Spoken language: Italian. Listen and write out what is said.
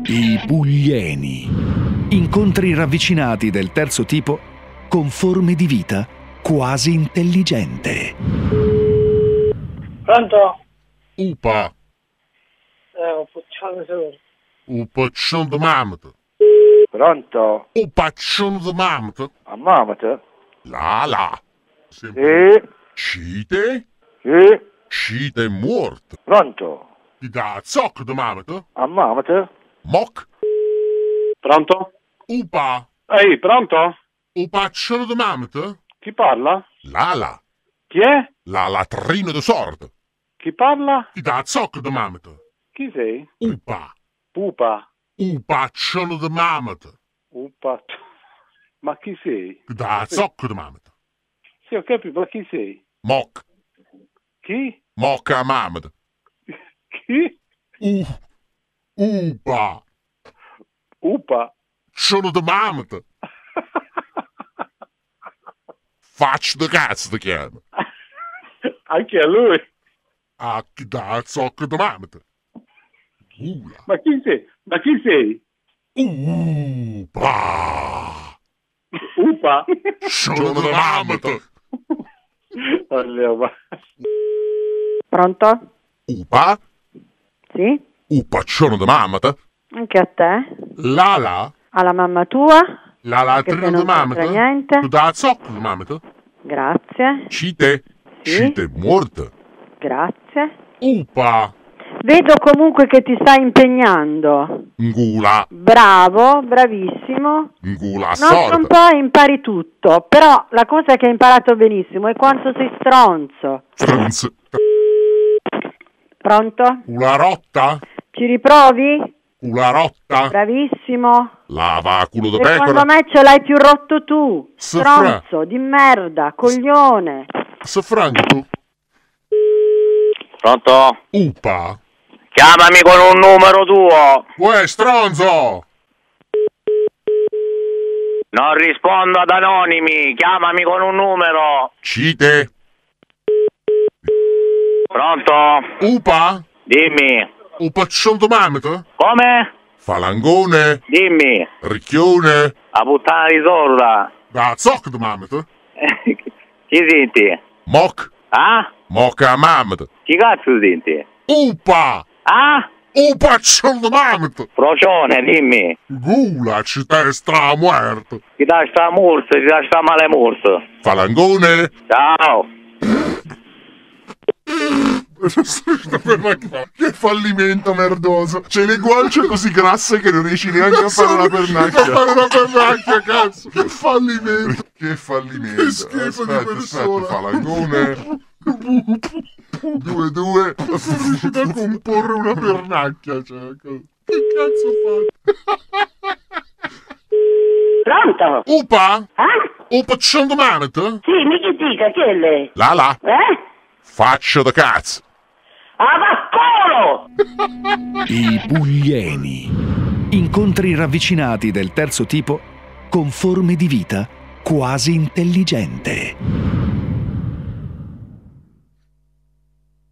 I Puglieni. Incontri ravvicinati del terzo tipo con forme di vita quasi intelligente. Pronto? Upa, Un puccione solo. o paccione de mamata. Pronto? O paccione de mamata. A mamata? La. Sempre. Sì? Cite? Sì? Cite morto. Pronto? Ti dà zocco de mamata. A mamata? Moc. Pronto? Upa, Ehi, pronto? o paccione de mamata. Chi parla? La. Chi è? La latrina de sorda. Chi parla? Ti dà zocco de mamata. Chi sei? Upa, Pupa. o paccione de mamata. Upa. Ma chi sei? Ti dà zocco de mamata. Sì, ho capito, ma chi sei? Moc. Chi? Moca mamata. Chi? Upa, Upa. sono de mamata. Faccio de cazzo ti chiama. Anche a lui. Ah, chi dà zocco de mamata. Gula. Ma chi sei? Ma chi sei? Upa, Upa. sono de mamata. Allora, Pronto? Upa, Sì? sono de mamata. Anche a te? La, Alla mamma tua? la latrina Che de non mamata. c'entra niente. Tu dà zocco de mamata. Grazie. Cite, Sì. cite morta. Grazie. Upa, Vedo comunque che ti stai impegnando. ngula, Bravo, bravissimo. ngula Nostro un sorda. po' impari tutto, però la cosa che hai imparato benissimo è quanto sei stronzo. Franz, Pronto? una rotta, Ci riprovi? una rotta. Bravissimo. Lava culo de Secondo pecora. me ce l'hai più rotto tu. Soffra. Stronzo, di merda, coglione. Se franco. Pronto? Upa. Chiamami con un numero tuo. Uè, stronzo! Non rispondo ad anonimi. Chiamami con un numero. Cite. Pronto? Upa. Dimmi. Upaccion domamete. Come? Falangone. Dimmi. Ricchione. La puttana di sorda. Da zoc domamete. Chi senti? Moc. Ah? Moca mamete. Chi cazzo senti? Upa. Ah? Upaccion domamete. Procione, dimmi. Gula, ci te stra muerto. Chi dà sta morso, chi dà sta male morso. Falangone. Ciao. Che fallimento merdoso. C'è le guance così grasse che non riesci neanche a fare una pernacchia. A fare una pernacchia, cazzo. Che fallimento. Che fallimento. Che schifo di persona. Falangone. 2-2. Sono riuscito a comporre una pernacchia. Cioè, che cazzo fa? Pronto? Upa? Eh? Upa c'è un domani? Sì, mi che dica, chi è lei? La. Eh? Faccio da cazzo. Ah, vaccolo! I Puglieni. Incontri ravvicinati del terzo tipo con forme di vita quasi intelligente.